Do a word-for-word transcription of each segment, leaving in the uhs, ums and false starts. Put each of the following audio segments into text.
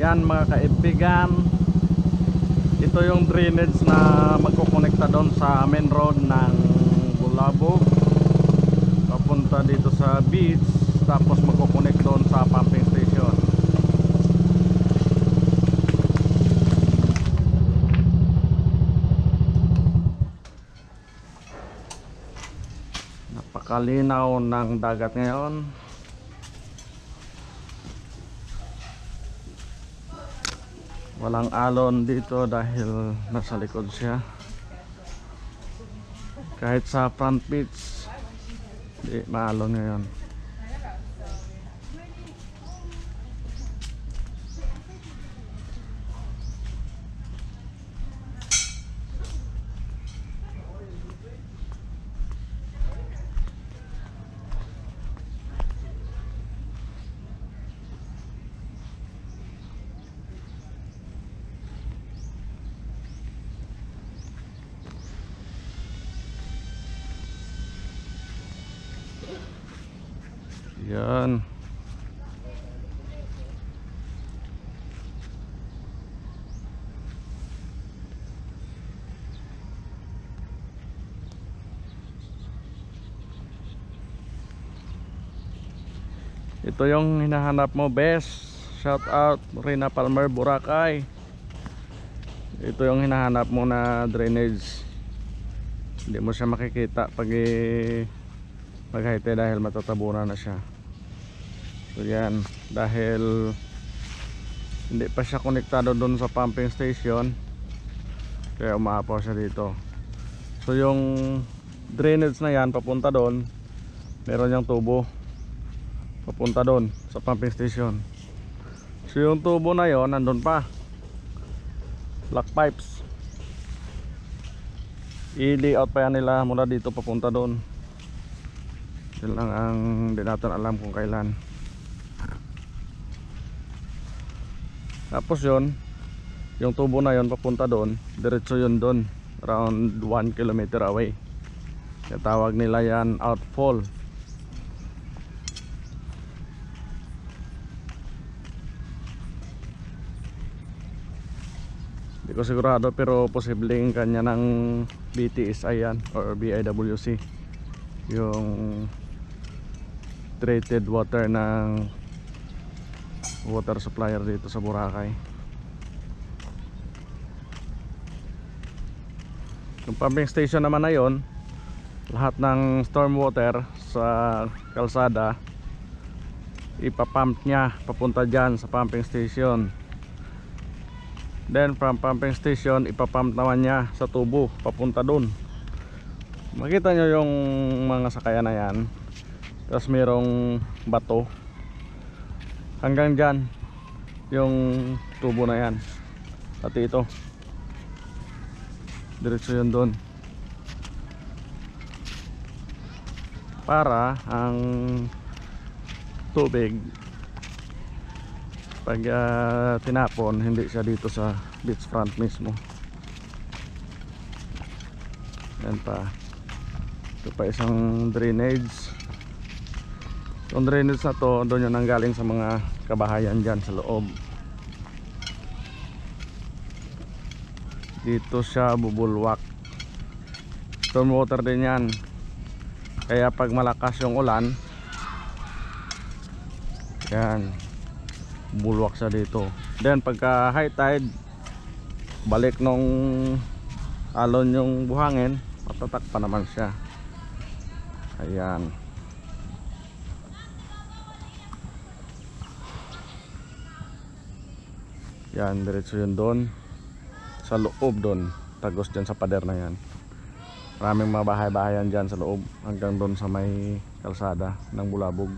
Yan mga kaibigan, ito yung drainage na magkukonekta doon sa main road ng Bolabog papunta dito sa beach, tapos magkukonect doon sa pumping station. Napakalinaw ng dagat ngayon. Walang alon dito dahil nasa likod siya. Kahit sa front beach, di maalon ngayon. Yan. Ito yung hinahanap mo, best. Shout out Rina Palmer, Boracay. Ito yung hinahanap mo na drainage. Hindi mo siya makikita pag maghayte dahil matatabunan na siya. So yan, dahil hindi pa siya konektado doon sa pumping station, kaya umaapaw siya dito. So yung drainage na yan papunta doon, meron yung tubo papunta doon sa pumping station. So yung tubo na yon nandun pa, black pipes. I-layout pa yan nila mula dito papunta doon. Yun lang ang hindi natin alam kung kailan. Tapos yun, yung tubo na yun papunta doon, diretso yun doon, around one kilometer away. Kaya tawag nila yan outfall. Hindi ko sigurado, pero posibleng kanya ng B T S I yan or B I W C, yung treated water ng water supplier dito sa Boracay. Yung pumping station naman na yon, lahat ng storm water sa kalsada ipapump niya papunta dyan sa pumping station. Then from pumping station ipapump naman niya sa tubo papunta dun. Makita nyo yung mga sakayan na yan, tapos merong bato hanggang dyan yung tubo na yan, pati ito diretso yun dun, para ang tubig pag uh, tinapon hindi siya dito sa beachfront mismo. Yan pa, ito pa isang drainage. Yung drainage na to, doon yun nanggaling sa mga kabahayan dyan sa loob. Dito siya bubulwak. Storm water din yan, kaya pag malakas yung ulan, yan, bulwak siya dito. Then pagka high tide, balik nung alon yung buhangin, matatak pa naman siya. Ayan. Yan, diretso yun doon sa loob doon, tagos dyan sa pader na yan. Maraming mga bahay-bahayan dyan sa loob hanggang doon sa may kalsada ng Bolabog.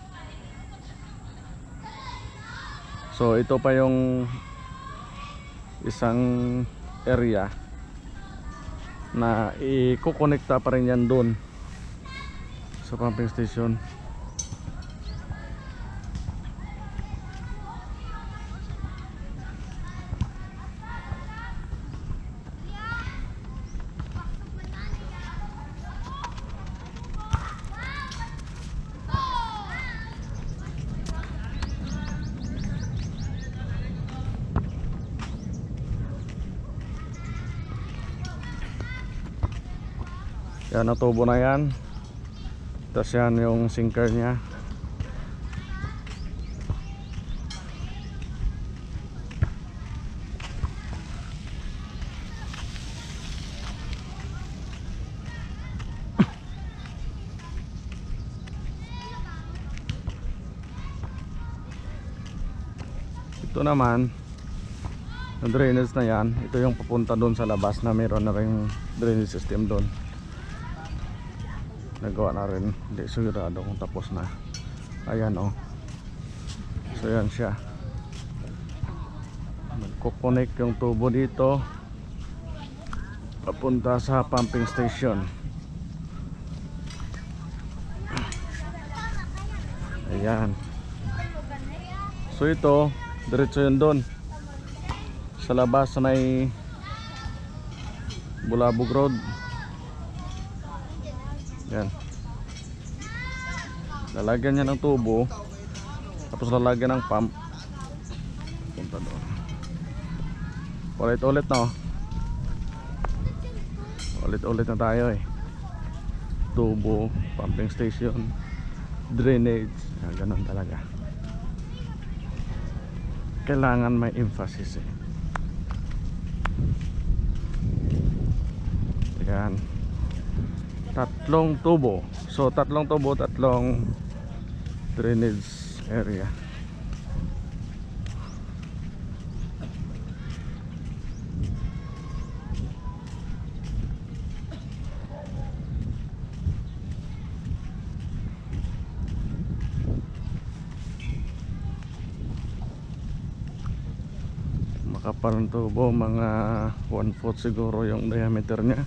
So ito pa yung isang area na i-kukonekta pa rin yan doon sa pumping station. Yan ang tubo na yan. Tapos yan yung sinker nya. Ito naman yung drainage na yan, ito yung papunta doon sa labas na mayroon na rin drainage system doon. Nagawa na rin, hindi sigurado kung tapos na. Ayan o. Oh. So yan siya. Nagkukonek yung tubo dito papunta sa pumping station. Ayan. So ito diretso yun doon sa labas sa may Bolabog Road. Yan. Lalagyan niya ng tubo, tapos lalagyan ng pump punta doon. Ulit-ulit na oh. Ulit-ulit na tayo eh. Tubo, pumping station, drainage. Yan, ganun talaga. Kailangan may emphasis eh. Yan. Tatlong tubo. So tatlong tubo, tatlong drainage area. Makapal ng tubo, mga one foot siguro yung diameter nya.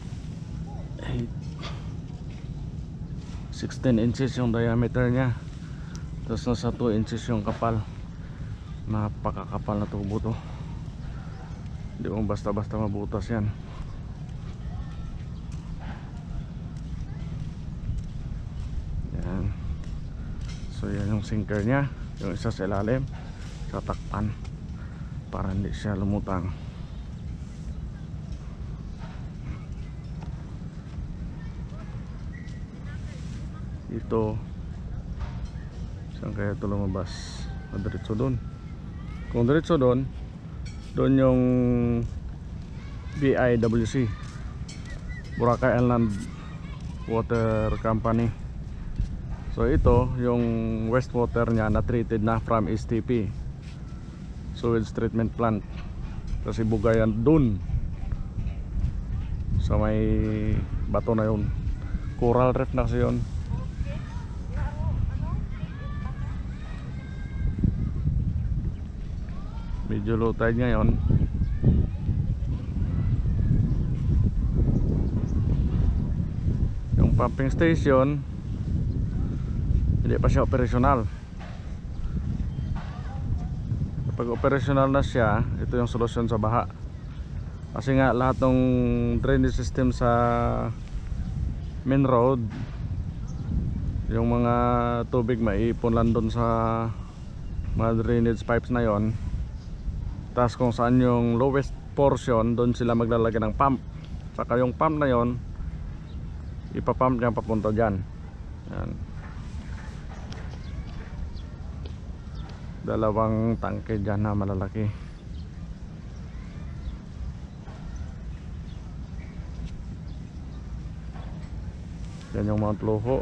sixteen inches yung diameter nya. Tapos nasa two inches yung kapal. Napakakapal na tubo to. Hindi mo basta basta mabutas yan. Yan. So yan yung sinker nya. Yung isa sa ilalim, sa takpan, para hindi siya lumutang. Ito saan kaya ito lumabas? Diretso doon. Kung diretso doon, doon yung B I W C, Boracay Inland Water Company. So ito yung wastewater nya na treated na from S T P, sewage treatment plant. Kasi bugayan doon sa may bato na yun, coral reef na kasi yun. Medyo low tide ngayon. Yung pumping station hindi pa siya operational. Kapag operational na siya, ito yung solusyon sa baha. Kasi nga lahat ng drainage system sa main road, yung mga tubig maipon lang doon sa mga drainage pipes na yon. Tapos kung saan yung lowest portion, doon sila maglalagay ng pump. Saka yung pump na yon, ipapump niya papunta dyan. Yan. Dalawang tangke dyan na malalaki. Yan yung Mount Loho.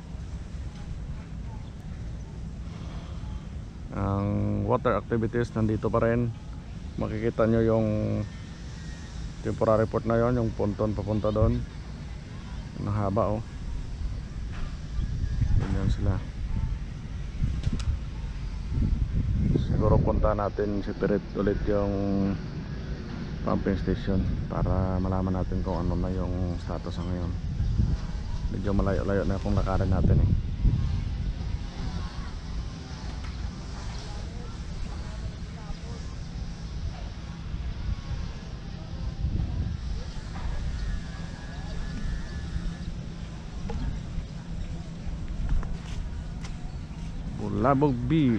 Ang water activities nandito pa rin. Makikita nyo yung temporary port na yon, yung ponton papunta doon. Nahaba oh. Ganyan sila. Siguro punta natin separate ulit yung pumping station para malaman natin kung ano na yung status ngayon. Medyo malayo-layo na kung lakarin natin eh. Bolabog Beach.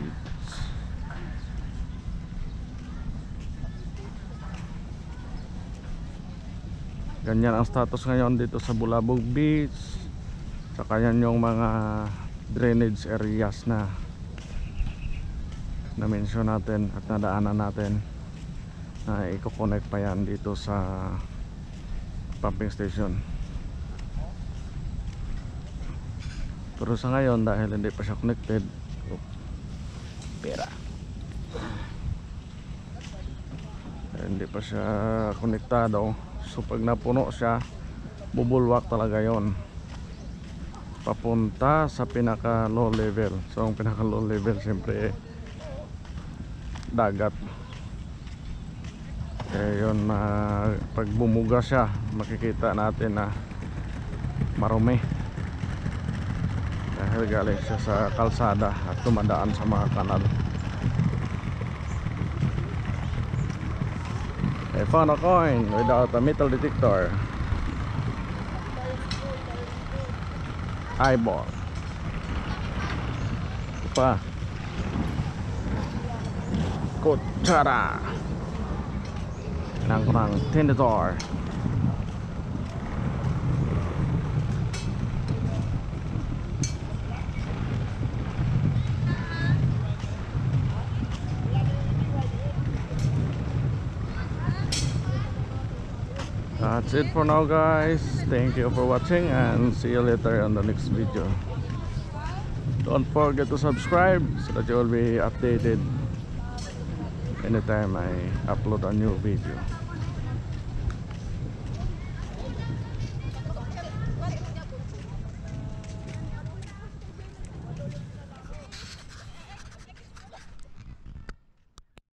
Ganyan ang status ngayon dito sa Bolabog Beach. Saka yan yung mga drainage areas na na-mention natin at nadaanan natin, na i-connect pa yan dito sa pumping station. Pero sa ngayon, dahil hindi pa siya connected, oh, pera, hindi pa siya konektado. So pag napuno siya, bubulwak talaga yon papunta sa pinaka low level. So ang pinaka low level siyempre dagat. Kaya yun, uh, pag bumuga siya, makikita natin na marumi dahil galing siya sa kalsada at tumadaan sa mga kanal. I found a coin without a metal detector. Eyeball. Ito pa. Kutsara. Nang-nang tinidor. That's it for now, guys. Thank you for watching and see you later on the next video. Don't forget to subscribe so that you will be updated anytime I upload a new video.